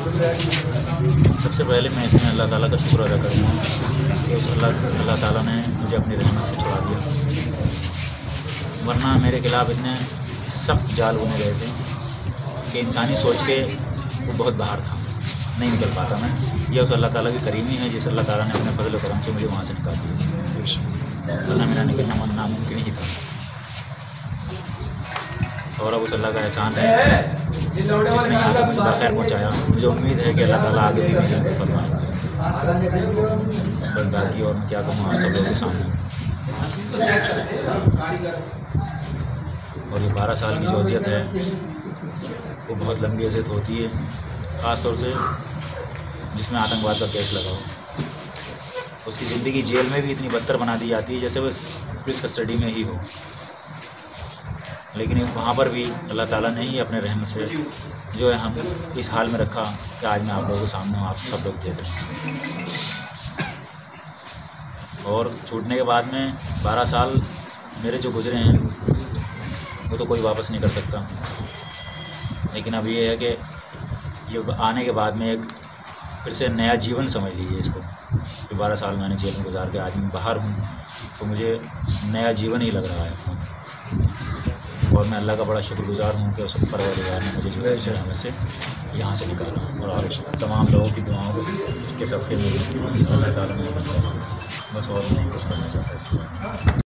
सबसे पहले मैं इसमें अल्लाह ताला का शुक्र अदा करूँगा कि उस अल्लाह ताला ने मुझे अपनी रहमत से छुड़ा दिया, वरना मेरे खिलाफ़ इतने सख्त जाल बुने गए थे कि इंसानी सोच के वो बहुत बाहर था, नहीं निकल पाता मैं। यह उस अल्लाह ताला की करीमी है जिस अल्लाह ताला ने अपने फजल करम से मुझे वहाँ से निकाल दिया, वरना मेरा निकलना नामुमकिन ही था। और अब उस अल्लाह का एहसान है जिसने यहाँ तक मुझे बखैर पहुँचाया। मुझे उम्मीद है कि अल्लाह ताला आगे भी मेरी मदद फरमाएगा। बस बाकी और मैं क्या कहूँ आप सब लोगों के सामने। और ये 12 साल की जो अज़ियत है वो बहुत लंबी अज़ियत होती है, ख़ास तौर से जिसमें आतंकवाद का केस लगा हो। उसकी ज़िंदगी जेल में भी इतनी बदतर बना दी जाती है जैसे वो पुलिस कस्टडी में ही हो। लेकिन वहाँ पर भी अल्लाह ताला ने ही अपने रहम से जो है हम इस हाल में रखा कि आज मैं आप लोगों के सामने हूँ, आप सब लोग देख रहे हैं। और छूटने के बाद में 12 साल मेरे जो गुजरे हैं वो तो कोई वापस नहीं कर सकता। लेकिन अब ये है कि ये आने के बाद में एक फिर से नया जीवन समझ लीजिए इसको कि 12 साल मैंने जेल में गुजार के आज मैं बाहर हूँ तो मुझे नया जीवन ही लग रहा है। और मैं अल्लाह का बड़ा शुक्रगुजार हूँ कि उस परवरदिगार ने मुझे जो है रहमत से यहाँ से निकाला। और तमाम लोगों की दुआओं के सबके अल्लाह ताला ने बस और नहीं कुछ करना चाहता।